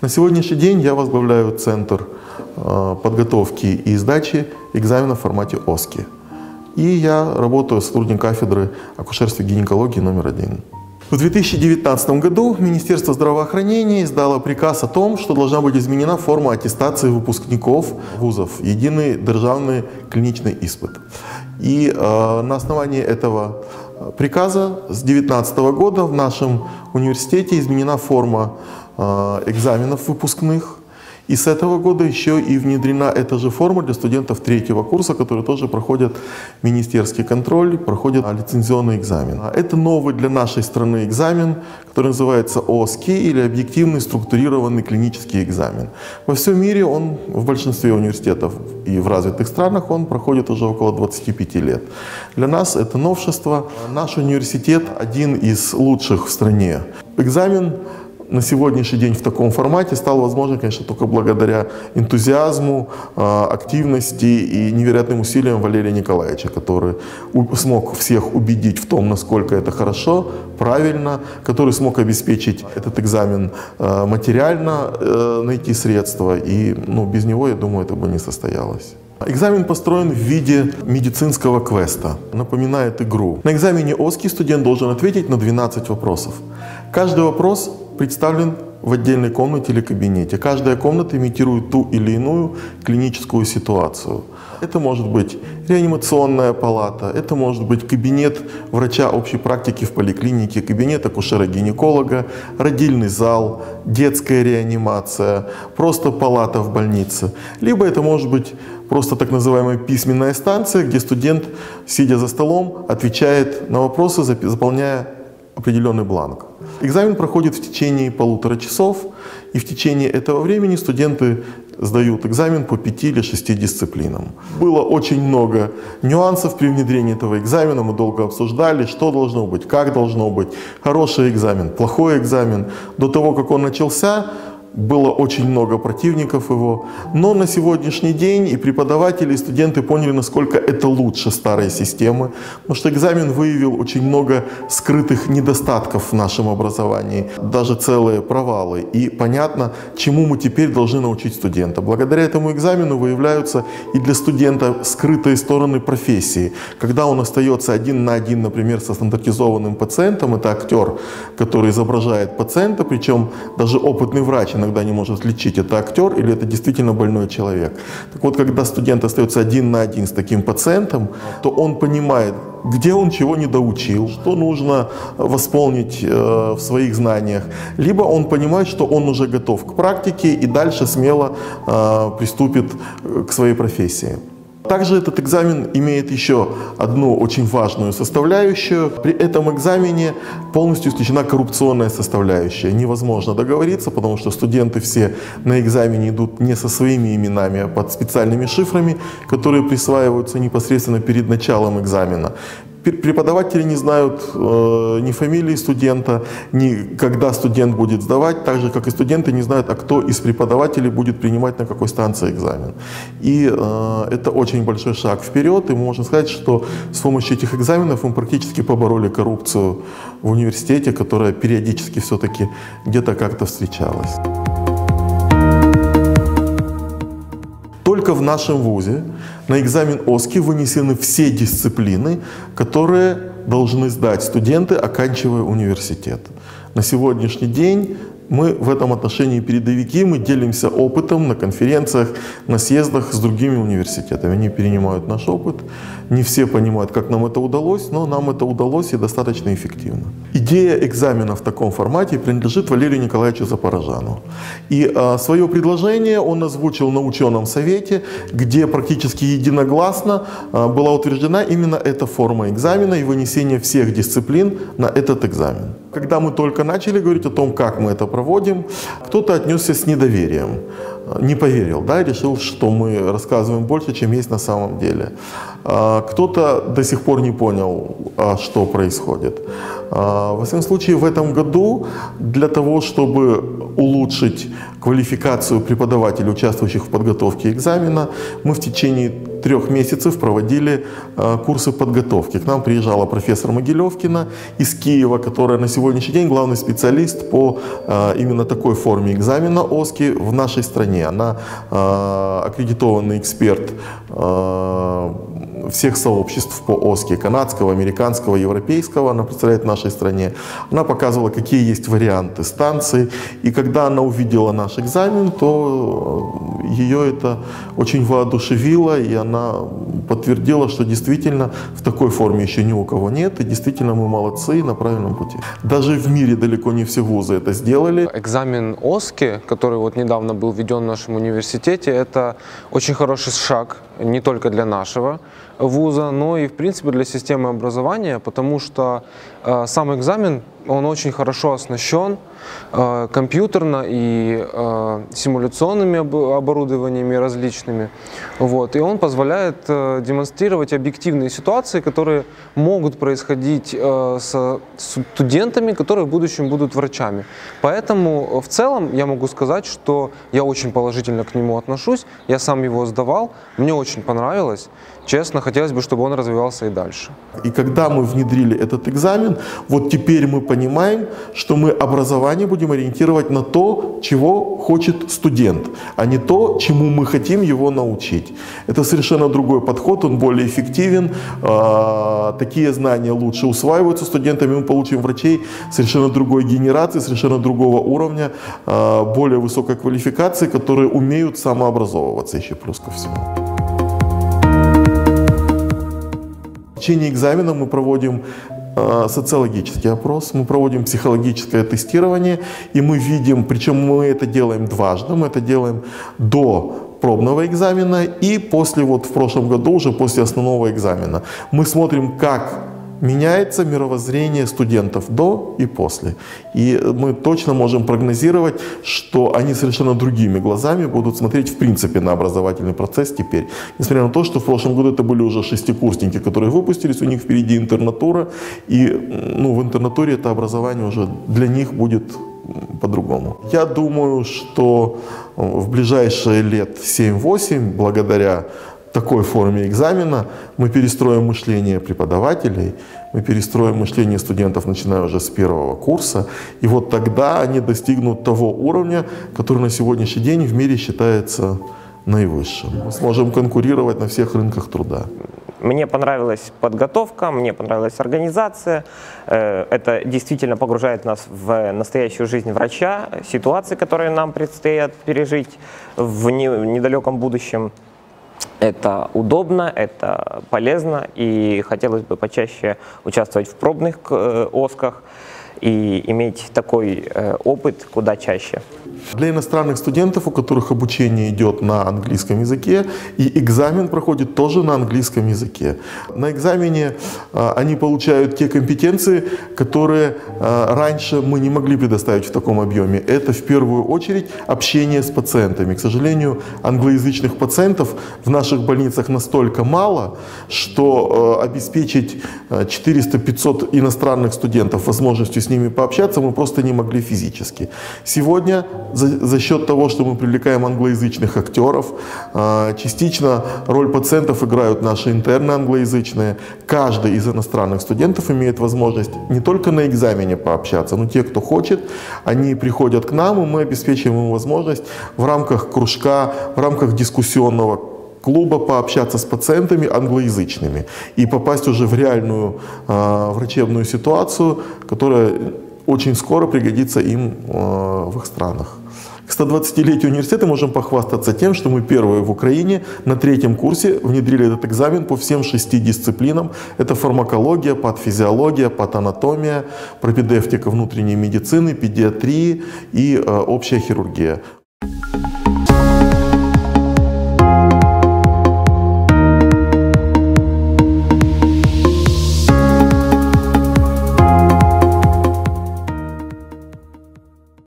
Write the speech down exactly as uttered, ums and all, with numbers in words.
На сегодняшний день я возглавляю Центр подготовки и сдачи экзамена в формате ОСКИ. И я работаю сотрудником кафедры акушерства и гинекологии номер один. В две тысячи девятнадцатом году Министерство здравоохранения издало приказ о том, что должна быть изменена форма аттестации выпускников вузов, единый державный клиничный испыт. И э, на основании этого приказа с две тысячи девятнадцатого года в нашем университете изменена форма э, экзаменов выпускных. И с этого года еще и внедрена эта же форма для студентов третьего курса, которые тоже проходят министерский контроль, проходят лицензионный экзамен. Это новый для нашей страны экзамен, который называется ОСКИ, или объективный структурированный клинический экзамен. Во всем мире он в большинстве университетов и в развитых странах он проходит уже около двадцати пяти лет. Для нас это новшество. Наш университет один из лучших в стране. Экзамен на сегодняшний день в таком формате стал возможен, конечно, только благодаря энтузиазму, активности и невероятным усилиям Валерия Николаевича, который смог всех убедить в том, насколько это хорошо, правильно, который смог обеспечить этот экзамен материально, найти средства. И ну, без него, я думаю, это бы не состоялось. Экзамен построен в виде медицинского квеста, напоминает игру. На экзамене ОСКИ студент должен ответить на двенадцать вопросов. Каждый вопрос представлен в отдельной комнате или кабинете. Каждая комната имитирует ту или иную клиническую ситуацию. Это может быть реанимационная палата, это может быть кабинет врача общей практики в поликлинике, кабинет акушера-гинеколога, родильный зал, детская реанимация, просто палата в больнице. Либо это может быть просто так называемая письменная станция, где студент, сидя за столом, отвечает на вопросы, заполняя определенный бланк. Экзамен проходит в течение полутора часов, и в течение этого времени студенты сдают экзамен по пяти или шести дисциплинам. Было очень много нюансов при внедрении этого экзамена, мы долго обсуждали, что должно быть, как должно быть, хороший экзамен, плохой экзамен. До того, как он начался, было очень много противников его, но на сегодняшний день и преподаватели, и студенты поняли, насколько это лучше старой системы, потому что экзамен выявил очень много скрытых недостатков в нашем образовании, даже целые провалы. И понятно, чему мы теперь должны научить студента. Благодаря этому экзамену выявляются и для студента скрытые стороны профессии. Когда он остается один на один, например, со стандартизованным пациентом, это актер, который изображает пациента, причем даже опытный врач иногда не может отличить, это актер или это действительно больной человек. Так вот, когда студент остается один на один с таким пациентом, то он понимает, где он чего не доучил, что нужно восполнить э, в своих знаниях. Либо он понимает, что он уже готов к практике и дальше смело э, приступит к своей профессии. Также этот экзамен имеет еще одну очень важную составляющую. При этом экзамене полностью исключена коррупционная составляющая. Невозможно договориться, потому что студенты все на экзамене идут не со своими именами, а под специальными шифрами, которые присваиваются непосредственно перед началом экзамена. Преподаватели не знают э, ни фамилии студента, ни когда студент будет сдавать, так же, как и студенты не знают, а кто из преподавателей будет принимать на какой станции экзамен. И э, это очень большой шаг вперед, и можно сказать, что с помощью этих экзаменов мы практически побороли коррупцию в университете, которая периодически все-таки где-то как-то встречалась. Только в нашем вузе на экзамен ОСКИ вынесены все дисциплины, которые должны сдать студенты, оканчивая университет. На сегодняшний день мы в этом отношении передовики, мы делимся опытом на конференциях, на съездах с другими университетами. Они перенимают наш опыт. Не все понимают, как нам это удалось, но нам это удалось и достаточно эффективно. Идея экзамена в таком формате принадлежит Валерию Николаевичу Запорожану. И а, свое предложение он озвучил на ученом совете, где практически единогласно а, была утверждена именно эта форма экзамена и вынесение всех дисциплин на этот экзамен. Когда мы только начали говорить о том, как мы это проводим, кто-то отнесся с недоверием, не поверил, да, решил, что мы рассказываем больше, чем есть на самом деле. Кто-то до сих пор не понял, что происходит. Во всяком случае, в этом году для того, чтобы улучшить квалификацию преподавателей, участвующих в подготовке экзамена, мы в течение трех месяцев проводили курсы подготовки. К нам приезжала профессор Могилевкина из Киева, которая на сегодняшний день главный специалист по именно такой форме экзамена ОСКИ в нашей стране. Она аккредитованный эксперт всех сообществ по ОСКИ, канадского, американского, европейского, она представляет в нашей стране. Она показывала, какие есть варианты станций, и когда она увидела наш экзамен, то ее это очень воодушевило, и она подтвердила, что действительно в такой форме еще ни у кого нет, и действительно мы молодцы и на правильном пути. Даже в мире далеко не все вузы это сделали. Экзамен ОСКИ, который вот недавно был введен в нашем университете, это очень хороший шаг не только для нашего вуза, но и в принципе для системы образования, потому что э, сам экзамен, он очень хорошо оснащен э, компьютерно и э, симуляционными об оборудованиями различными. Вот, и он позволяет э, демонстрировать объективные ситуации, которые могут происходить э, с студентами, которые в будущем будут врачами. Поэтому в целом я могу сказать, что я очень положительно к нему отношусь. Я сам его сдавал, мне очень понравилось. Честно, хотелось бы, чтобы он развивался и дальше. И когда мы внедрили этот экзамен, вот теперь мы понимаем, что мы образование будем ориентировать на то, чего хочет студент, а не то, чему мы хотим его научить. Это совершенно другой подход, он более эффективен, такие знания лучше усваиваются студентами, мы получим врачей совершенно другой генерации, совершенно другого уровня, более высокой квалификации, которые умеют самообразовываться еще плюс ко всему. В течение экзамена мы проводим э, социологический опрос, мы проводим психологическое тестирование, и мы видим, причем мы это делаем дважды, мы это делаем до пробного экзамена и после, вот в прошлом году, уже после основного экзамена. Мы смотрим, как меняется мировоззрение студентов до и после. И мы точно можем прогнозировать, что они совершенно другими глазами будут смотреть в принципе на образовательный процесс теперь. Несмотря на то, что в прошлом году это были уже шестикурсники, которые выпустились, у них впереди интернатура, и ну, в интернатуре это образование уже для них будет по-другому. Я думаю, что в ближайшие лет семь-восемь, благодаря такой форме экзамена, мы перестроим мышление преподавателей, мы перестроим мышление студентов, начиная уже с первого курса, и вот тогда они достигнут того уровня, который на сегодняшний день в мире считается наивысшим. Мы сможем конкурировать на всех рынках труда. Мне понравилась подготовка, мне понравилась организация. Это действительно погружает нас в настоящую жизнь врача, ситуации, которые нам предстоят пережить в недалеком будущем. Это удобно, это полезно, и хотелось бы почаще участвовать в пробных ОСКах и иметь такой опыт куда чаще. Для иностранных студентов, у которых обучение идет на английском языке, и экзамен проходит тоже на английском языке. На экзамене а, они получают те компетенции, которые а, раньше мы не могли предоставить в таком объеме. Это в первую очередь общение с пациентами. К сожалению, англоязычных пациентов в наших больницах настолько мало, что а, обеспечить четыреста-пятьсот иностранных студентов возможностью с ними пообщаться мы просто не могли физически. Сегодня За, за счет того, что мы привлекаем англоязычных актеров, частично роль пациентов играют наши интерны англоязычные. Каждый из иностранных студентов имеет возможность не только на экзамене пообщаться, но те, кто хочет, они приходят к нам, и мы обеспечиваем им возможность в рамках кружка, в рамках дискуссионного клуба пообщаться с пациентами англоязычными и попасть уже в реальную э, врачебную ситуацию, которая очень скоро пригодится им э, в их странах. К стодвадцатилетию университета можем похвастаться тем, что мы первые в Украине на третьем курсе внедрили этот экзамен по всем шести дисциплинам. Это фармакология, патофизиология, патоанатомия, пропедевтика внутренней медицины, педиатрии и э, общая хирургия.